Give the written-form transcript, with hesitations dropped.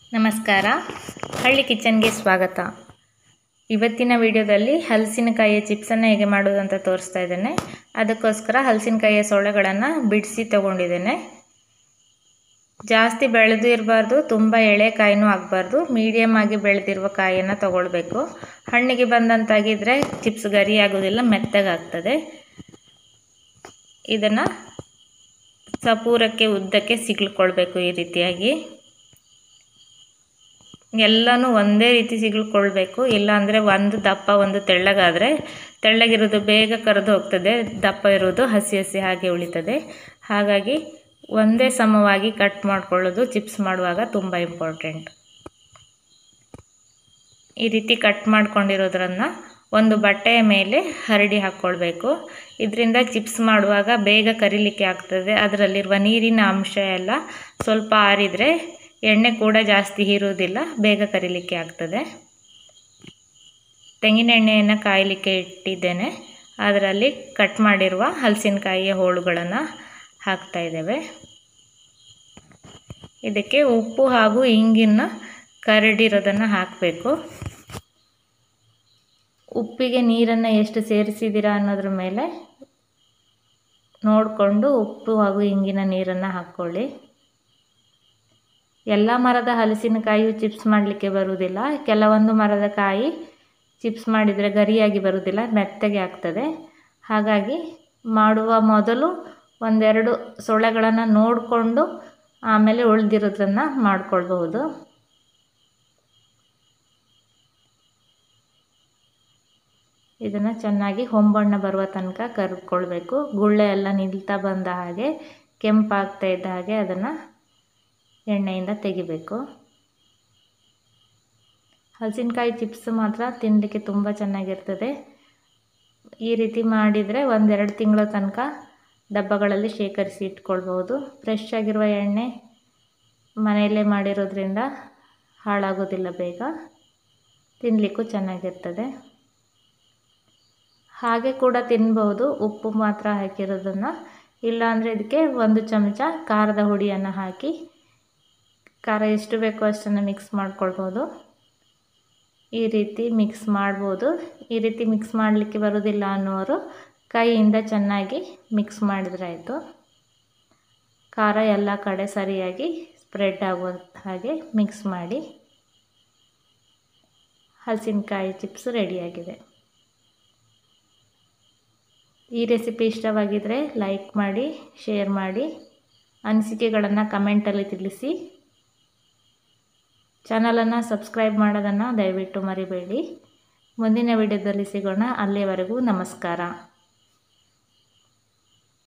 ನಮಸ್ಕಾರ, ಹಳ್ಳಿ ಕಿಚನ್ಗೆ ಸ್ವಾಗತ. ಇವತ್ತಿನ ವಿಡಿಯೋದಲ್ಲಿ ಹಲಸಿನಕಾಯಿಯ ಚಿಪ್ಸನ್ನು ಹೇಗೆ ಮಾಡೋದು ಅಂತ ತೋರಿಸ್ತಾ ಇದ್ದೇನೆ. ಅದಕ್ಕೋಸ್ಕರ ಹಲಸಿನಕಾಯಿಯ ಸೊಳೆಗಳನ್ನು ಬಿಡಿಸಿ ತಗೊಂಡಿದ್ದೇನೆ. ಜಾಸ್ತಿ ಬೆಳೆದು ಇರಬಾರ್ದು, ತುಂಬ ಎಳೆ ಕಾಯಿನೂ ಆಗಬಾರ್ದು, ಮೀಡಿಯಮ್ ಆಗಿ ಬೆಳೆದಿರುವ ಕಾಯಿಯನ್ನು ತಗೊಳ್ಬೇಕು. ಹಣ್ಣಿಗೆ ಬಂದಂತಾಗಿದ್ದರೆ ಚಿಪ್ಸ್ ಗರಿ ಆಗೋದಿಲ್ಲ, ಮೆತ್ತಗಾಗ್ತದೆ. ಇದನ್ನು ಸಪೂರಕ್ಕೆ ಉದ್ದಕ್ಕೆ ಸಿಗ್ಲಿಕೊಳ್ಬೇಕು. ಈ ರೀತಿಯಾಗಿ ಎಲ್ಲನೂ ಒಂದೇ ರೀತಿ ಸಿಗ್ಲಿಕೊಳ್ಬೇಕು. ಇಲ್ಲಾಂದರೆ ಒಂದು ದಪ್ಪ ಒಂದು ತೆಳ್ಳಗಾದರೆ ತೆಳ್ಳಗಿರೋದು ಬೇಗ ಕರೆದು ಹೋಗ್ತದೆ, ದಪ್ಪ ಇರೋದು ಹಸಿ ಹಸಿ ಹಾಗೆ ಉಳಿತದೆ. ಹಾಗಾಗಿ ಒಂದೇ ಸಮವಾಗಿ ಕಟ್ ಮಾಡಿಕೊಳ್ಳೋದು ಚಿಪ್ಸ್ ಮಾಡುವಾಗ ತುಂಬ ಇಂಪಾರ್ಟೆಂಟ್. ಈ ರೀತಿ ಕಟ್ ಮಾಡ್ಕೊಂಡಿರೋದ್ರನ್ನು ಒಂದು ಬಟ್ಟೆಯ ಮೇಲೆ ಹರಡಿ ಹಾಕ್ಕೊಳ್ಬೇಕು. ಇದರಿಂದ ಚಿಪ್ಸ್ ಮಾಡುವಾಗ ಬೇಗ ಕರಿಲಿಕ್ಕೆ ಆಗ್ತದೆ. ಅದರಲ್ಲಿರುವ ನೀರಿನ ಅಂಶ ಎಲ್ಲ ಸ್ವಲ್ಪ ಆರಿದರೆ ಎಣ್ಣೆ ಕೂಡ ಜಾಸ್ತಿ ಹೀರೋದಿಲ್ಲ, ಬೇಗ ಕರಿಲಿಕ್ಕೆ ಆಗ್ತದೆ. ತೆಂಗಿನ ಎಣ್ಣೆಯನ್ನು ಕಾಯಲಿಕ್ಕೆ ಇಟ್ಟಿದ್ದೇನೆ. ಅದರಲ್ಲಿ ಕಟ್ ಮಾಡಿರುವ ಹಲಸಿನಕಾಯಿಯ ಹೋಳುಗಳನ್ನು ಹಾಕ್ತಾ ಇದ್ದೇವೆ. ಇದಕ್ಕೆ ಉಪ್ಪು ಹಾಗೂ ಇಂಗನ್ನು ಕರಡಿರೋದನ್ನು ಹಾಕಬೇಕು. ಉಪ್ಪಿಗೆ ನೀರನ್ನು ಎಷ್ಟು ಸೇರಿಸಿದ್ದೀರಾ ಅನ್ನೋದ್ರ ಮೇಲೆ ನೋಡಿಕೊಂಡು ಉಪ್ಪು ಹಾಗೂ ಇಂಗಿನ ನೀರನ್ನು ಹಾಕ್ಕೊಳ್ಳಿ. ಎಲ್ಲ ಮರದ ಹಲಸಿನಕಾಯಿಯು ಚಿಪ್ಸ್ ಮಾಡಲಿಕ್ಕೆ ಬರುವುದಿಲ್ಲ. ಕೆಲವೊಂದು ಮರದ ಕಾಯಿ ಚಿಪ್ಸ್ ಮಾಡಿದರೆ ಗರಿಯಾಗಿ ಬರುವುದಿಲ್ಲ, ಮೆತ್ತಗೆ ಆಗ್ತದೆ. ಹಾಗಾಗಿ ಮಾಡುವ ಮೊದಲು ಒಂದೆರಡು ಸೊಳೆಗಳನ್ನು ನೋಡಿಕೊಂಡು ಆಮೇಲೆ ಉಳಿದಿರೋದನ್ನು ಮಾಡ್ಕೊಳ್ಬಹುದು. ಇದನ್ನು ಚೆನ್ನಾಗಿ ಹೊಂಬಣ್ಣ ಬರುವ ತನಕ ಕರ್ಕೊಳ್ಬೇಕು. ಗುಳ್ಳೆ ಎಲ್ಲ ನಿಲ್ತಾ ಬಂದ ಹಾಗೆ, ಕೆಂಪಾಗ್ತಾ ಇದ್ದ ಹಾಗೆ ಅದನ್ನು ಎಣ್ಣೆಯಿಂದ ತೆಗಿಬೇಕು. ಹಲಸಿನಕಾಯಿ ಚಿಪ್ಸ್ ಮಾತ್ರ ತಿನ್ನಲಿಕ್ಕೆ ತುಂಬ ಚೆನ್ನಾಗಿರ್ತದೆ. ಈ ರೀತಿ ಮಾಡಿದರೆ ಒಂದೆರಡು ತಿಂಗಳ ತನಕ ಡಬ್ಬಗಳಲ್ಲಿ ಶೇಖರಿಸಿ ಇಟ್ಕೊಳ್ಬೋದು. ಫ್ರೆಶ್ ಆಗಿರುವ ಎಣ್ಣೆ ಮನೆಯಲ್ಲೇ ಮಾಡಿರೋದ್ರಿಂದ ಹಾಳಾಗೋದಿಲ್ಲ ಬೇಗ, ತಿನ್ನಲಿಕ್ಕೂ ಚೆನ್ನಾಗಿರ್ತದೆ. ಹಾಗೆ ಕೂಡ ತಿನ್ಬೋದು, ಉಪ್ಪು ಮಾತ್ರ ಹಾಕಿರೋದನ್ನು. ಇಲ್ಲಾಂದರೆ ಇದಕ್ಕೆ 1 ಚಮಚ ಖಾರದ ಹುಡಿಯನ್ನು ಹಾಕಿ, ಖಾರ ಎಷ್ಟು ಬೇಕೋ ಅಷ್ಟನ್ನು ಮಿಕ್ಸ್ ಮಾಡ್ಕೊಳ್ಬೋದು. ಈ ರೀತಿ ಮಿಕ್ಸ್ ಮಾಡ್ಬೋದು. ಈ ರೀತಿ ಮಿಕ್ಸ್ ಮಾಡಲಿಕ್ಕೆ ಬರೋದಿಲ್ಲ ಅನ್ನೋರು ಕೈಯಿಂದ ಚೆನ್ನಾಗಿ ಮಿಕ್ಸ್ ಮಾಡಿದರೆ ಆಯಿತು. ಖಾರ ಎಲ್ಲ ಕಡೆ ಸರಿಯಾಗಿ ಸ್ಪ್ರೆಡ್ ಆಗೋ ಹಾಗೆ ಮಿಕ್ಸ್ ಮಾಡಿ ಹಲಸಿನಕಾಯಿ ಚಿಪ್ಸ್ ರೆಡಿಯಾಗಿದೆ. ಈ ರೆಸಿಪಿ ಇಷ್ಟವಾಗಿದ್ದರೆ ಲೈಕ್ ಮಾಡಿ, ಶೇರ್ ಮಾಡಿ, ಅನಿಸಿಕೆಗಳನ್ನು ಕಮೆಂಟಲ್ಲಿ ತಿಳಿಸಿ. ಚಾನಲನ್ನು ಸಬ್ಸ್ಕ್ರೈಬ್ ಮಾಡೋದನ್ನು ದಯವಿಟ್ಟು ಮರಿಬೇಡಿ. ಮುಂದಿನ ವಿಡಿಯೋದಲ್ಲಿ ಸಿಗೋಣ. ಅಲ್ಲಿಯವರೆಗೂ ನಮಸ್ಕಾರ.